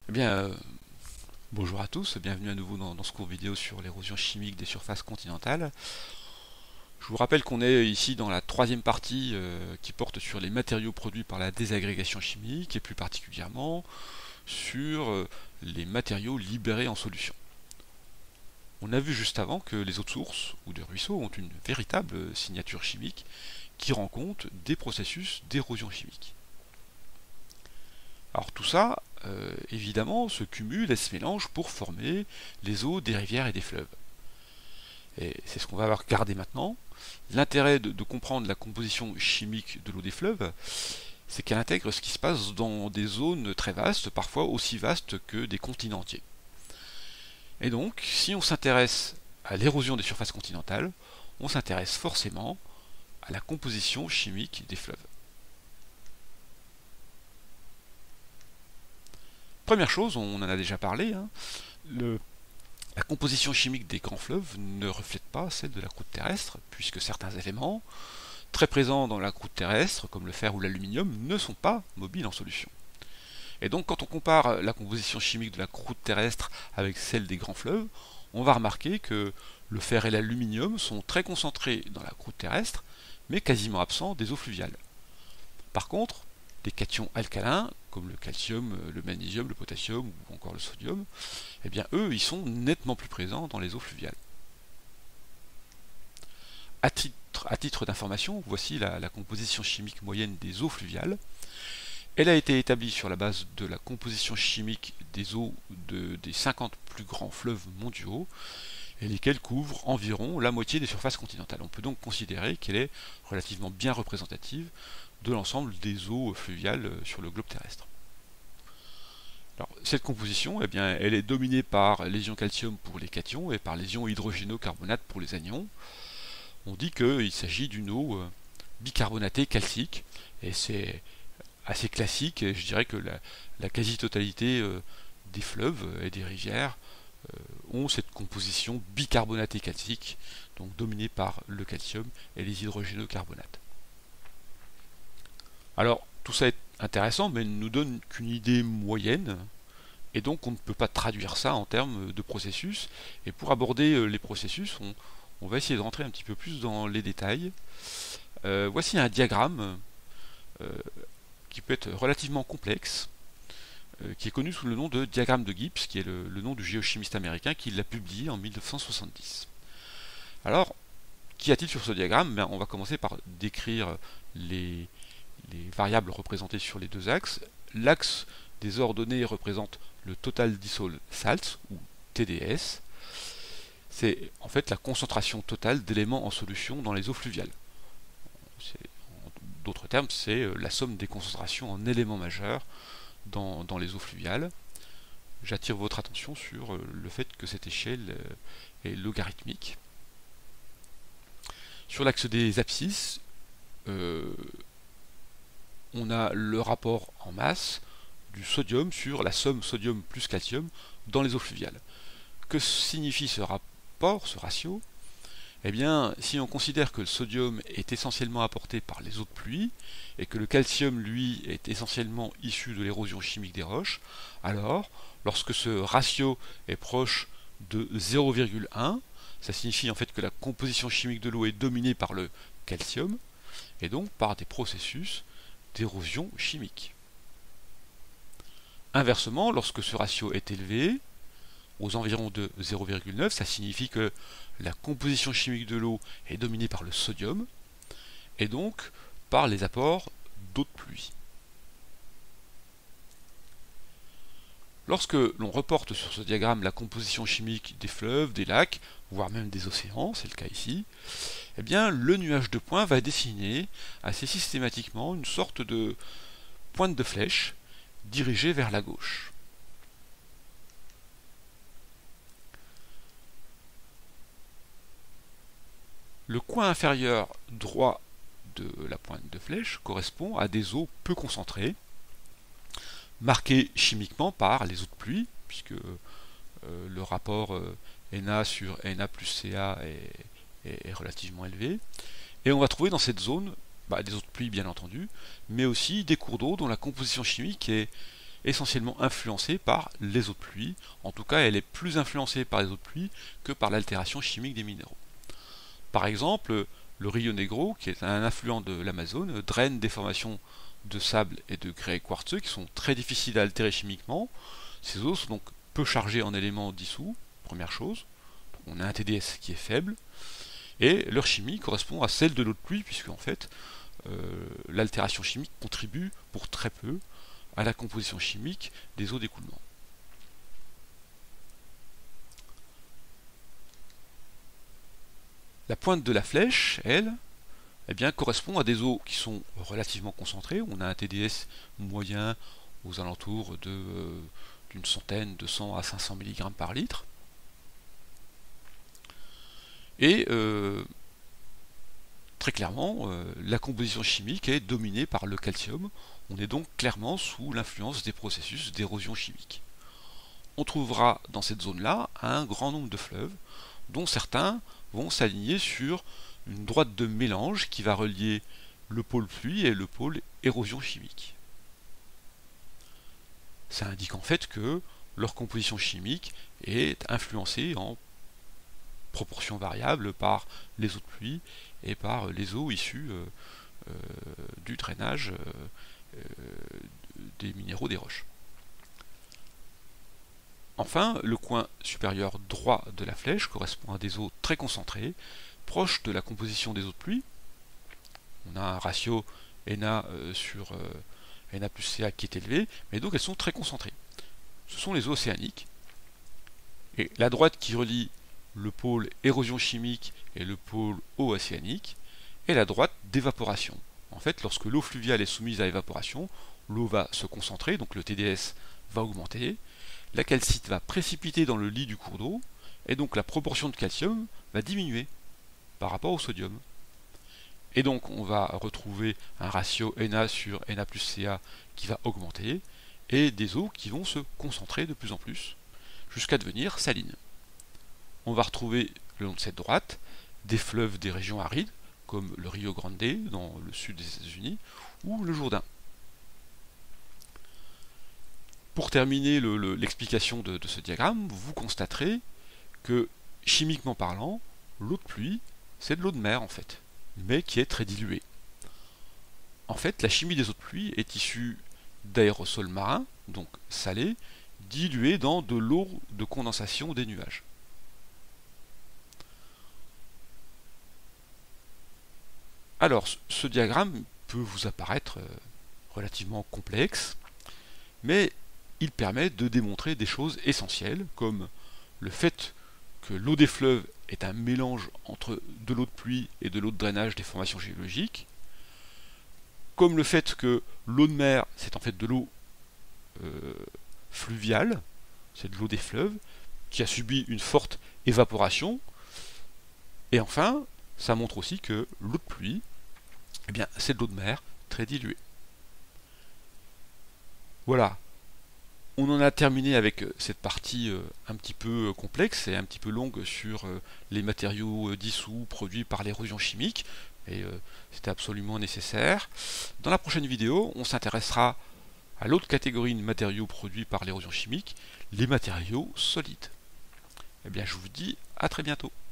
Eh bien, bonjour à tous, bienvenue à nouveau dans ce cours vidéo sur l'érosion chimique des surfaces continentales. Je vous rappelle qu'on est ici dans la troisième partie qui porte sur les matériaux produits par la désagrégation chimique et plus particulièrement sur les matériaux libérés en solution. On a vu juste avant que les eaux de source ou des ruisseaux ont une véritable signature chimique qui rend compte des processus d'érosion chimique. Alors tout ça, évidemment, se cumule et se mélange pour former les eaux des rivières et des fleuves. Et c'est ce qu'on va regarder maintenant. L'intérêt de comprendre la composition chimique de l'eau des fleuves, c'est qu'elle intègre ce qui se passe dans des zones très vastes, parfois aussi vastes que des continents entiers. Et donc, si on s'intéresse à l'érosion des surfaces continentales, on s'intéresse forcément à la composition chimique des fleuves. Première chose, on en a déjà parlé, hein, la composition chimique des grands fleuves ne reflète pas celle de la croûte terrestre, puisque certains éléments très présents dans la croûte terrestre, comme le fer ou l'aluminium, ne sont pas mobiles en solution. Et donc quand on compare la composition chimique de la croûte terrestre avec celle des grands fleuves, on va remarquer que le fer et l'aluminium sont très concentrés dans la croûte terrestre, mais quasiment absents des eaux fluviales. Par contre, des cations alcalins, comme le calcium, le magnésium, le potassium ou encore le sodium, eh bien eux, ils sont nettement plus présents dans les eaux fluviales. À titre d'information, voici la composition chimique moyenne des eaux fluviales. Elle a été établie sur la base de la composition chimique des eaux des 50 plus grands fleuves mondiaux, et lesquels couvrent environ la moitié des surfaces continentales. On peut donc considérer qu'elle est relativement bien représentative de l'ensemble des eaux fluviales sur le globe terrestre. Alors, cette composition, eh bien, elle est dominée par les ions calcium pour les cations et par les ions hydrogénocarbonate pour les anions. On dit qu'il s'agit d'une eau bicarbonatée calcique, et c'est assez classique, et je dirais que la quasi-totalité des fleuves et des rivières ont cette composition bicarbonatée calcique, donc dominée par le calcium et les hydrogénocarbonates. Alors, tout ça est intéressant, mais ne nous donne qu'une idée moyenne, et donc on ne peut pas traduire ça en termes de processus. Et pour aborder les processus, on va essayer de rentrer un petit peu plus dans les détails. Voici un diagramme qui peut être relativement complexe, qui est connu sous le nom de diagramme de Gibbs, qui est le nom du géochimiste américain qui l'a publié en 1970. Alors, qu'y a-t-il sur ce diagramme? Ben, on va commencer par décrire les variables représentées sur les deux axes. L'axe des ordonnées représente le Total Dissolved Salts, ou TDS. C'est en fait la concentration totale d'éléments en solution dans les eaux fluviales. En d'autres termes, c'est la somme des concentrations en éléments majeurs dans les eaux fluviales. J'attire votre attention sur le fait que cette échelle est logarithmique. Sur l'axe des abscisses, on a le rapport en masse du sodium sur la somme sodium plus calcium dans les eaux fluviales. Que signifie ce rapport, ce ratio? Eh bien, si on considère que le sodium est essentiellement apporté par les eaux de pluie et que le calcium, lui, est essentiellement issu de l'érosion chimique des roches, alors, lorsque ce ratio est proche de 0,1, ça signifie en fait que la composition chimique de l'eau est dominée par le calcium et donc par des processus d'érosion chimique. Inversement, lorsque ce ratio est élevé, aux environs de 0,9, ça signifie que la composition chimique de l'eau est dominée par le sodium et donc par les apports d'eau de pluie. Lorsque l'on reporte sur ce diagramme la composition chimique des fleuves, des lacs, voire même des océans, c'est le cas ici, eh bien le nuage de points va dessiner assez systématiquement une sorte de pointe de flèche dirigée vers la gauche. Le coin inférieur droit de la pointe de flèche correspond à des eaux peu concentrées, marquées chimiquement par les eaux de pluie, puisque le rapport Na sur Na plus Ca est relativement élevé. Et on va trouver dans cette zone des eaux de pluie bien entendu, mais aussi des cours d'eau dont la composition chimique est essentiellement influencée par les eaux de pluie. En tout cas, elle est plus influencée par les eaux de pluie que par l'altération chimique des minéraux. Par exemple, le Rio Negro, qui est un affluent de l'Amazone, draine des formations de sable et de grès quartzeux qui sont très difficiles à altérer chimiquement. Ces eaux sont donc peu chargées en éléments dissous, première chose. On a un TDS qui est faible, et leur chimie correspond à celle de l'eau de pluie, puisque en fait, l'altération chimique contribue pour très peu à la composition chimique des eaux d'écoulement. La pointe de la flèche, elle, eh bien, correspond à des eaux qui sont relativement concentrées. On a un TDS moyen aux alentours d'une centaine, de 100 à 500 mg par litre. Et très clairement, la composition chimique est dominée par le calcium. On est donc clairement sous l'influence des processus d'érosion chimique. On trouvera dans cette zone-là un grand nombre de fleuves, dont certains vont s'aligner sur une droite de mélange qui va relier le pôle pluie et le pôle érosion chimique. Ça indique en fait que leur composition chimique est influencée en proportion variable par les eaux de pluie et par les eaux issues du drainage des minéraux des roches. Enfin, le coin supérieur droit de la flèche correspond à des eaux très concentrées, proches de la composition des eaux de pluie. On a un ratio Na sur Na plus Ca qui est élevé, mais donc elles sont très concentrées. Ce sont les eaux océaniques. Et la droite qui relie le pôle érosion chimique et le pôle eau océanique est la droite d'évaporation. En fait, lorsque l'eau fluviale est soumise à évaporation, l'eau va se concentrer, donc le TDS va augmenter, la calcite va précipiter dans le lit du cours d'eau, et donc la proportion de calcium va diminuer par rapport au sodium. Et donc on va retrouver un ratio Na sur Na plus Ca qui va augmenter, et des eaux qui vont se concentrer de plus en plus, jusqu'à devenir salines. On va retrouver le long de cette droite des fleuves des régions arides, comme le Rio Grande dans le sud des États-Unis, ou le Jourdain. Pour terminer l'explication de ce diagramme, vous constaterez que, chimiquement parlant, l'eau de pluie, c'est de l'eau de mer en fait, mais qui est très diluée. En fait, la chimie des eaux de pluie est issue d'aérosols marins, donc salés, dilués dans de l'eau de condensation des nuages. Alors, ce diagramme peut vous apparaître relativement complexe, mais il permet de démontrer des choses essentielles, comme le fait que l'eau des fleuves est un mélange entre de l'eau de pluie et de l'eau de drainage des formations géologiques, comme le fait que l'eau de mer, c'est en fait de l'eau fluviale, c'est de l'eau des fleuves, qui a subi une forte évaporation, et enfin, ça montre aussi que l'eau de pluie, eh bien, c'est de l'eau de mer très diluée. Voilà. On en a terminé avec cette partie un petit peu complexe et un petit peu longue sur les matériaux dissous produits par l'érosion chimique, et c'était absolument nécessaire. Dans la prochaine vidéo, on s'intéressera à l'autre catégorie de matériaux produits par l'érosion chimique, les matériaux solides. Eh bien, je vous dis à très bientôt.